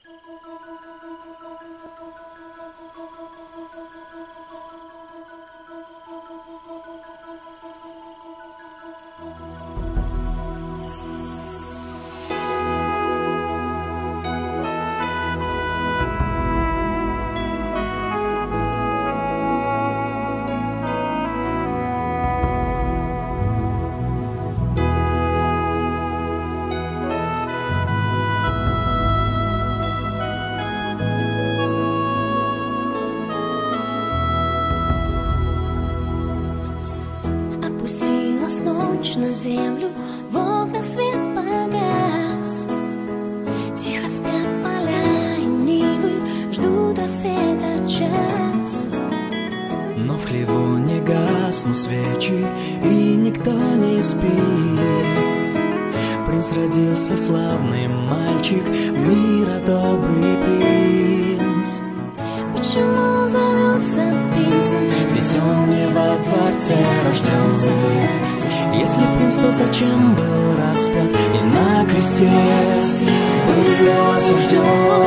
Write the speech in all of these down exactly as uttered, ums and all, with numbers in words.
Ночь на землю, в окна свет погас. Тихо спят поля и нивы, ждут рассвета час. Но в хлеву не гаснут свечи, и никто не спит. Принц родился, славный мальчик, мира добрый принц. Почему он зовется принцем? Ведь он не во дворце рожден. Если принц, то зачем был распят и на кресте был осужден?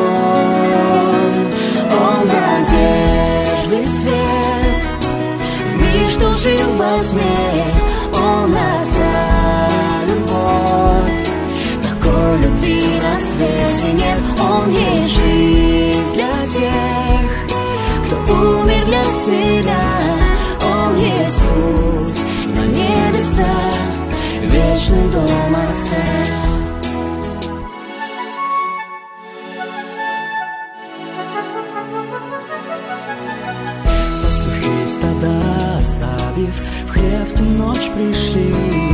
Он надежды свет, в мир, что жил во тьме, он отца любовь. Такой любви на свете нет, он есть жизнь для тех, кто умер для себя. Он есть путь на небеса, вечный дом Отца. Пастухи стада оставив, в хлев ту ночь пришли,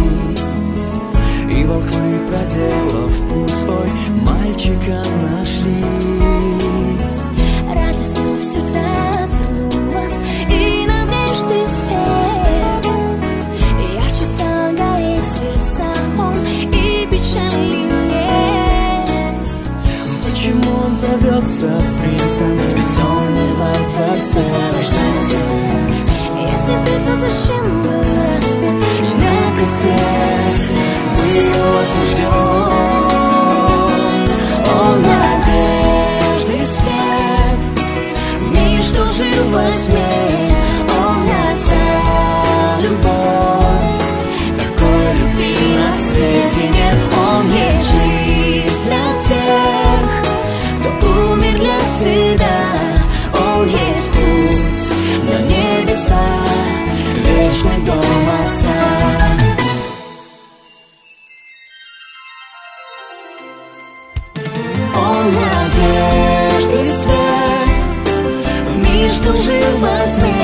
и волхвы, проделав путь свой, мальчика нашли. Радость в сердца вернулась, и надежды свет. Ярче согреет сердца он, и печали нет. Почему он зовется принцем? Ведь он не во дворце рожден. Если принц, то зачем был распят и на кресте был осужден? Он надежды свет, в мир, что жил во тьме, он Отца любовь. Такой любви на свете нет, он есть жизнь для тех, кто умер для себя. Он есть путь на небеса, вечный дом Отца. Он надежды свет, в мир, что жил во тьме,